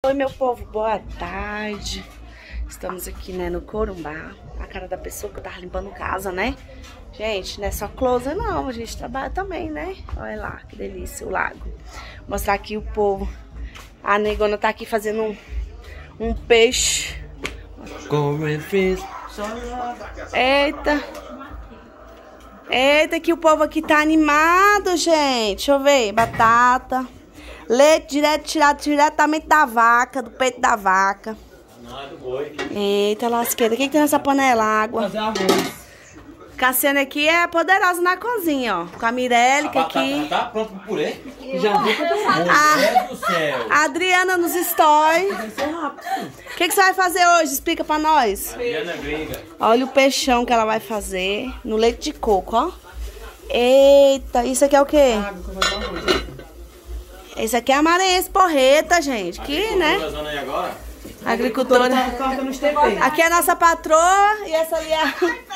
Oi, meu povo, boa tarde. Estamos aqui, né, no Corumbá. A cara da pessoa que eu tava limpando casa, né? Gente, não é só closer não, a gente trabalha também, né? Olha lá, que delícia, o lago. Vou mostrar aqui o povo. A negona tá aqui fazendo um peixe. Eita. Eita, que o povo aqui tá animado, gente. Deixa eu ver, batata. Leite tirado diretamente da vaca, do peito da vaca. Não, é do boi. Eita, lasqueira. O que tem nessa panela? Água. Fazer arroz. Cassiane aqui é poderosa na cozinha, ó. Com a Mirelle, que aqui... Tá pronto pro purê? Já vi que eu tô falando. Meu Deus do céu. A Adriana nos stories. Vai ser rápido. O que você vai fazer hoje? Explica pra nós. Adriana gringa. Olha o peixão que ela vai fazer no leite de coco, ó. Eita, isso aqui é o quê? Água que eu vou dar arroz. Esse aqui é a maranhense porreta, gente. Que, né? Zona aí agora? Agricultora. Corta nos temperos. Aqui é a nossa patroa e essa ali é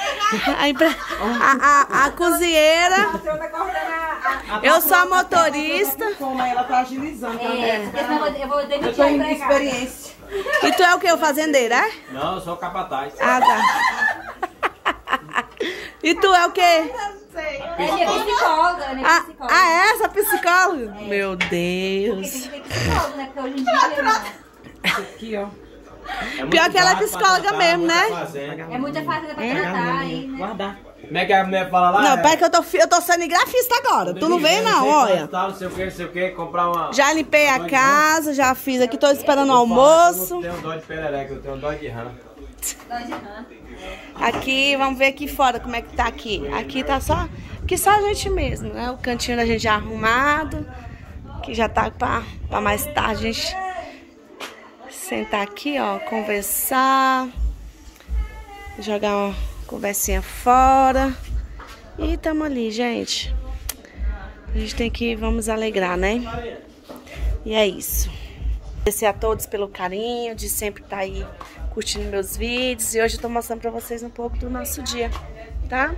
a cozinheira. Eu sou a motorista. Como ela tá agilizando também. Eu vou Eu demitir tô a indo de empregada. experiência. E tu é o quê? O fazendeiro, é? Não, eu sou capataz. Ah, tá. E tu é o quê? Ele é psicóloga, né? Psicóloga. É essa psicóloga? Meu Porque Deus. tem que ter psicólogo, né? Porque hoje em dia Aqui, ó. Pior que ela é psicóloga mesmo, né? é muita fazenda pra tratar aí, né? Guardar. Como é que a mulher fala lá? Não, pera que eu tô cinegrafista agora. Tu não vem não, olha. Não sei o que, comprar uma... Já limpei a casa, já fiz aqui, tô esperando o almoço. Eu não tenho dó de perereca, eu tenho dó de rã. Dói de rã. Aqui, vamos ver aqui fora como é que tá aqui. Aqui tá só a gente mesmo, né? O cantinho da gente já arrumado. Que já tá pra mais tarde a gente sentar aqui, ó, conversar. Jogar uma conversinha fora. E tamo ali, gente. A gente tem que, vamos alegrar, né? E é isso. Agradecer a todos pelo carinho, de sempre estar aí curtindo meus vídeos. E hoje eu tô mostrando pra vocês um pouco do nosso dia, tá?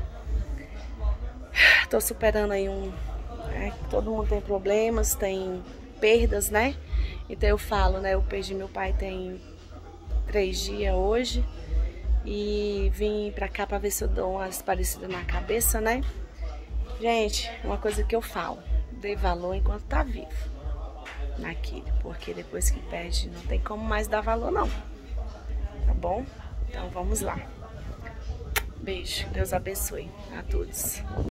Tô superando aí todo mundo tem problemas, tem perdas, né? Então eu falo, né? Eu perdi meu pai tem 3 dias hoje. E vim pra cá pra ver se eu dou umas parecidas na cabeça, né? Gente, uma coisa que eu falo, dê valor enquanto tá vivo naquilo, porque depois que perde não tem como mais dar valor não, tá bom? Então vamos lá. Beijo, Deus abençoe a todos.